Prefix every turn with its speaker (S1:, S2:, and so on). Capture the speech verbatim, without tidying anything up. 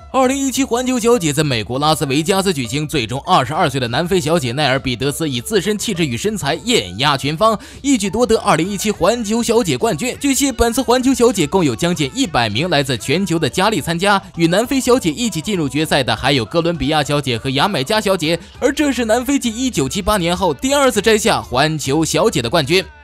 S1: 二零一七环球小姐在美国拉斯维加斯举行，最终二十二岁的南非小姐奈尔彼得斯以自身气质与身材艳压群芳，一举夺得二零一七环球小姐冠军。据悉，本次环球小姐共有将近一百名来自全球的佳丽参加，与南非小姐一起进入决赛的还有哥伦比亚小姐和牙买加小姐，而这是南非继一九七八年后第二次摘下环球小姐的冠军。